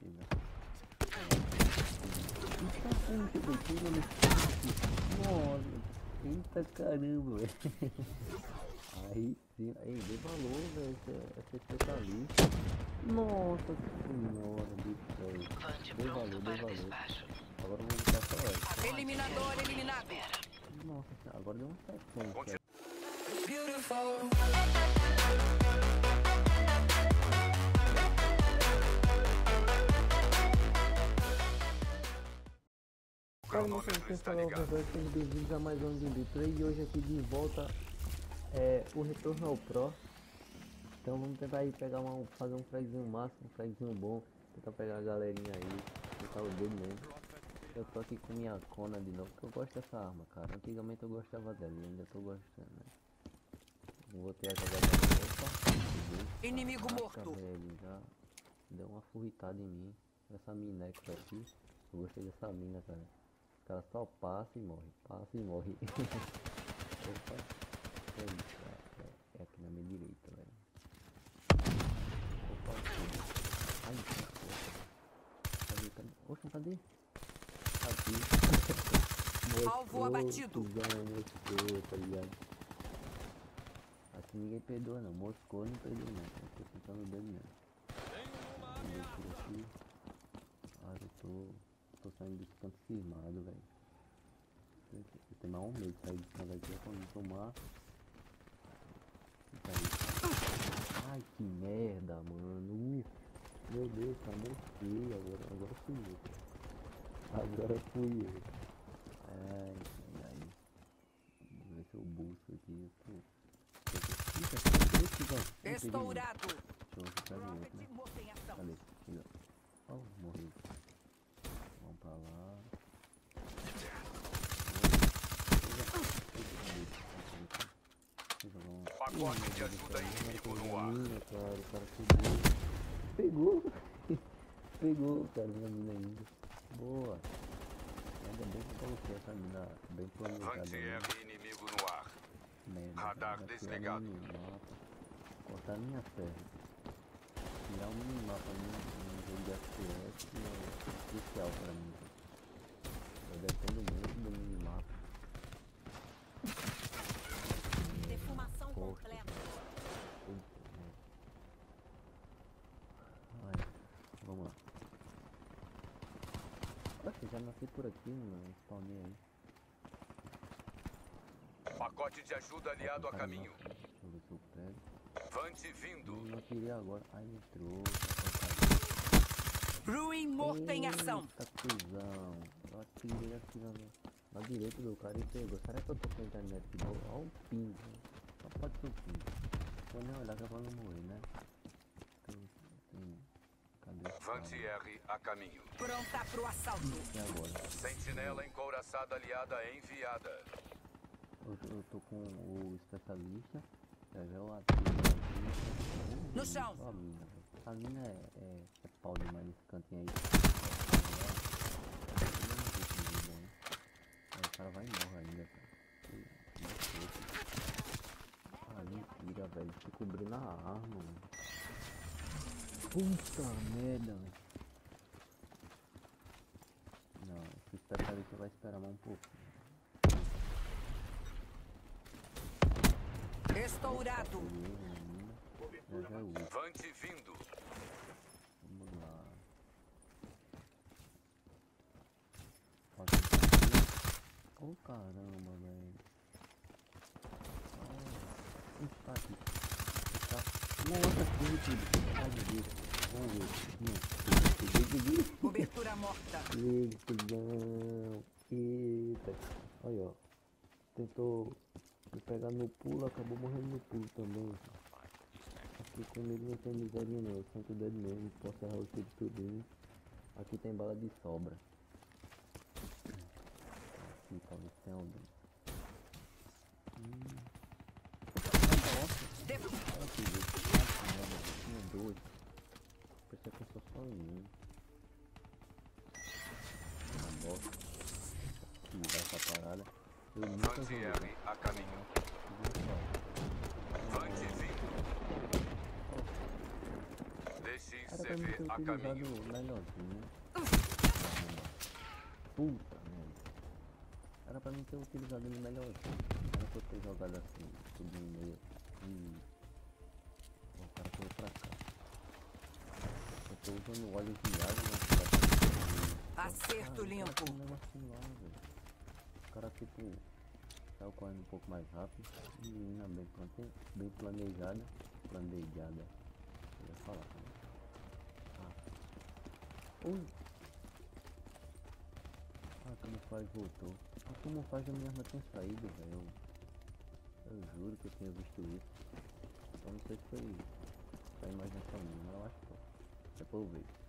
pegar. Eita, puxa, velho, tira nesse aqui. Nossa, eita caramba, velho. Aí sim, aí dê valor, velho, essa especialista. Nossa senhora do céu. Dê valor, dê valor. Agora vamos botar só essa. Eliminador eliminado. Nossa senhora, agora deu uma sequência. Fala, meus pessoal, sejam bem-vindos a mais um gameplay e hoje aqui de volta o retorno ao Pro. Então vamos tentar aí pegar fazer um fragzinho máximo, um fragzinho bom, tentar pegar a galerinha aí, tentar o dedo mesmo. Eu tô aqui com minha Kona de novo, porque eu gosto dessa arma, cara. Antigamente eu gostava dela, ainda tô gostando, né? Vou ter a jogada. Opa, inimigo morto. Velho, já deu uma furritada em mim. Essa mineca aqui, eu gostei dessa mina, cara. Ela só passa e morre, passa e morre. Opa, é aqui na minha direita, velho. Opa, ai, que porra. Oxa, cadê? Aqui. Alvo abatido. Mostrou, tá ligado? Aqui ninguém perdoa não, moscou não perdoa não. Eu tô sentando o dedo mesmo. Aqui. Ah, eu tô saindo desse canto firmado, velho. Eu tenho mais um mês de sair desse canto aqui, é quando tomar. Ai, que merda, mano. Meu Deus, tá mosquei. Agora fui eu. Agora fui eu. Ai. Vamos ver se eu busco aqui. Estourado. Deixa eu ver outro, né? Cadê? Aqui, ó. Oh, morreu. Vamos pra lá. Pacote de ajuda inimigo no ar. Cara, o cara pegou, cara, minha mina ainda. Boa. Ainda bem que eu coloquei essa mina bem planejada. Anti-R inimigo no ar. Merda, Radar desligado. Cortar minha ferro. Tirar o minimapa no jogo de FPS é especial pra mim. Eu dependo muito do minimapa. Defumação completa. Ai, vamos lá. Oxe, já nasci por aqui, mano. Spawnei aí. Pacote de ajuda aliado a caminho. Deixa eu ver se eu pego. Vante vindo. Eu não queria agora. Ai, entrou. Ruin morto em ação. Eita, cuzão. Eu atirei aqui na direita do cara e pegou. Será que eu tô com a internet de boa? Olha o ping. Só pode ser o ping. Vou nem olhar que eu vou não morrer, né? Cadê? Vante R a caminho. Pronta pro assalto. E agora? Sentinela encouraçada aliada enviada. Eu tô com o especialista. Já eu atiro aqui. No chão. Só a mina, velho. A mina é pau demais nesse cantinho aí. Aí o cara vai e morre ainda, cara. Ah, mentira, velho. Se cobrindo a arma, mano. Puta merda, velho. Não, esse especialista vai esperar mais um pouco. Estourado. Vante vindo. Vamos lá. Oh, caramba, velho. Tá aqui. Nossa, tudo. Ai, meu Deus. Vamos ver. Cobertura morta. Eita, não. Eita. Olha, ó. Tentou me pegar no pulo, acabou morrendo no pulo também. Aqui comigo não tem miséria não, eu santo o dedo mesmo, posso errar o tiro tudinho. Aqui tem bala de sobra. Aqui talvez tenha alguém. Nossa, olha que jeito, tinha dois. Pensei que eu sou só em mim. Uma bosta. Aqui vai essa parada. Eu nunca Vante joguei. R a caminho. Vante vindo. DX pra mim ter UCV a utilizado caminho. melhorzinho. Puta merda. Era pra mim ter utilizado ele melhorzinho. Era pra eu ter jogado assim, tudo no meio. E o cara foi pra cá. Eu tô usando óleo viado, né? Acerto limpo. Tem um negocinho lá, velho. O cara tipo saiu correndo um pouco mais rápido. Menina bem planejada. Planejada. Eu ia falar também. Ui. A camuflagem voltou. A camuflagem da minha arma tinha saído, velho. Eu juro que eu tinha visto isso. Só não sei se foi a imaginação minha, mas eu acho que foi. Depois eu vejo.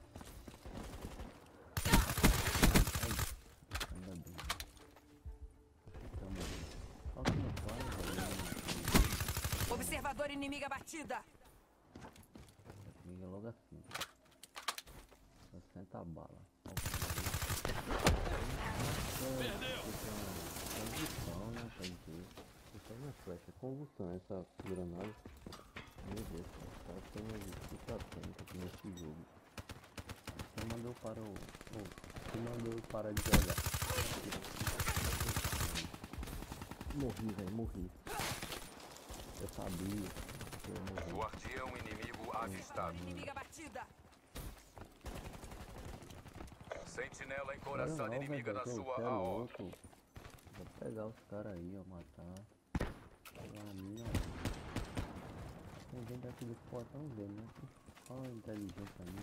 Ai, ainda bem. Olha a camuflagem, velho. Observador inimiga batida. Liga logo assim. 60 bala. Perdeu! Convulsão, né? Pra dizer. Isso aí não é flecha, é convulsão essa granada. Meu Deus, cara tem muita técnica aqui nesse jogo. Você mandou para o. Você mandou eu parar de jogar. Morri, velho, morri. Eu sabia que eu ia morrer. Guardião inimigo avistado. Inimiga batida. Sentinela encouraçada inimiga na sua AO. Vou pegar os caras aí, ó, matar. Pegar a minha. Tem gente aqui do portão vendo, né? Olha a inteligência ali.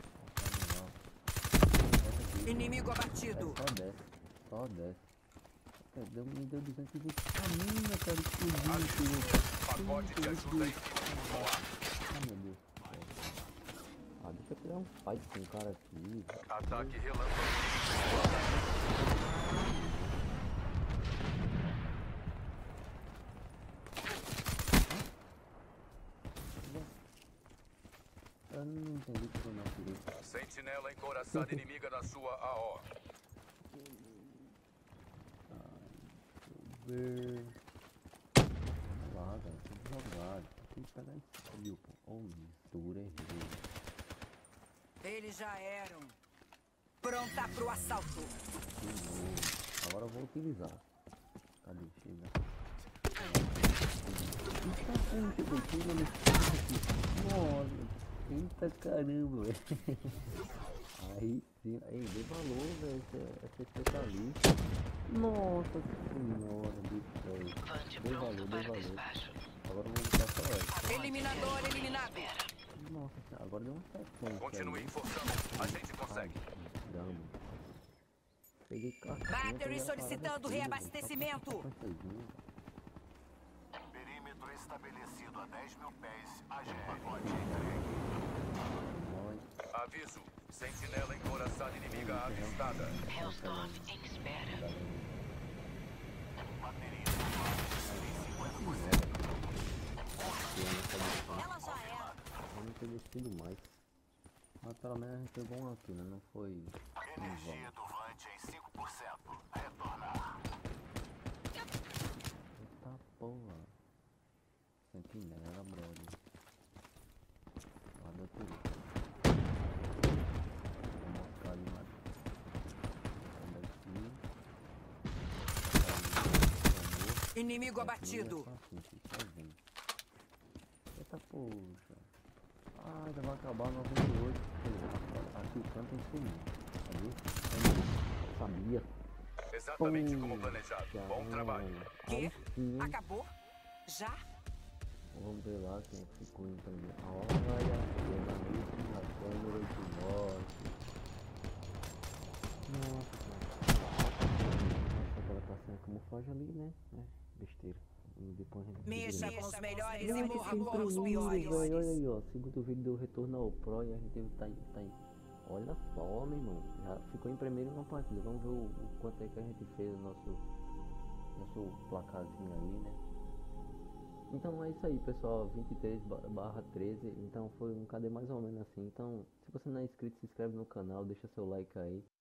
Inimigo abatido. Só desce. Me deu 220 caminho, eu quero explodir. Pacote de ajuda em Ah, meu Deus. Ah, deixa eu pegar um fight com um cara aqui. Ataque relâmpago. Eu não entendi que eu não queria. Sentinela encouraçada inimiga na sua AO. Ver. Lá, velho, tem que jogar. Tem que pegar skill, pô. Oh, mistura, errei. Eles já eram. Pronta pro assalto. Agora eu vou utilizar. Cadê? Chega. Nossa, eita caramba, velho. Aí sim, aí dê valor, velho. Essa especialista. Nossa senhora do céu. Dê valor. Agora eu vou botar só essa. Eliminador eliminado. Nossa senhora, agora deu um 70. Continue forçando. A gente consegue. Caramba. Peguei carta. Battery solicitando reabastecimento. Perímetro estabelecido a 10 mil pés. Agir pacote entregue. Aviso. Sentinela encouraçada inimiga avistada. Hellstorm em espera. Bateria Ela já era. Eu não ter descido mais. Mas pelo menos a gente pegou um aqui, né? Não foi em vão. energia do Vante em 5%. Retornar. Eita porra. Sentinela, brother. Lá do outro lado. Vou mostrar ali mais. Daqui. Inimigo abatido. Eita poxa. Ah, já vai acabar 98. Aqui o canto tem sumido. Sabia? Exatamente como planejado. Bom trabalho. Que? Acabou? Já? Vamos ver lá quem ficou em primeiro. Olha, jornalista na câmera de morte. Nossa, aquela tá sem a camuflagem ali, né? Besteira. E depois a gente Mexa com os melhores e Nossa, morra que com os incrível, piores. velho. Olha aí, ó. Segundo vídeo do Retorno ao Pro e a gente tá em. Olha só, meu irmão. Já ficou em primeiro na partida. Vamos ver o quanto é que a gente fez o nosso placarzinho aí, né? Então é isso aí, pessoal. 23/13. Então foi um KD mais ou menos assim. Então, se você não é inscrito, se inscreve no canal, deixa seu like aí.